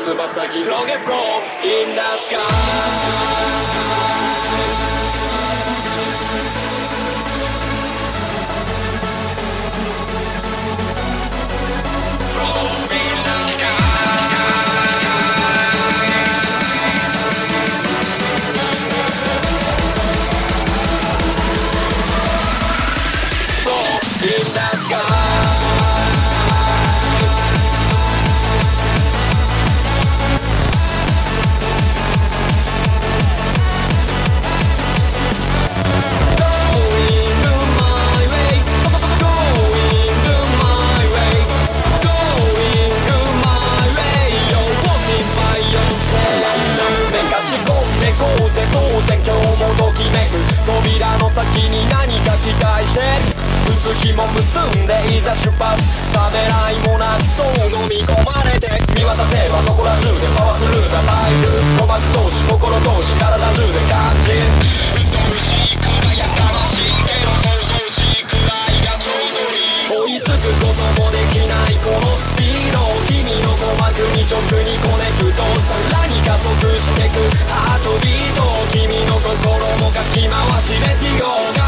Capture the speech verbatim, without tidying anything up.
翼広げ Flow in the sky。扉の先に何か期待して打つ紐結んでいざ出発ためらいもなくそう飲み込まれて見渡せばそこら中でパワフルなマイル鼓膜同士心同士体中で感じ鬱陶しいくらいやかましいけど想像しいくらいがちょうどいい追いつくこともできないこのスピード君の鼓膜に直にコネクトさらに加速してくハートビート君の心もかき回しレティゴー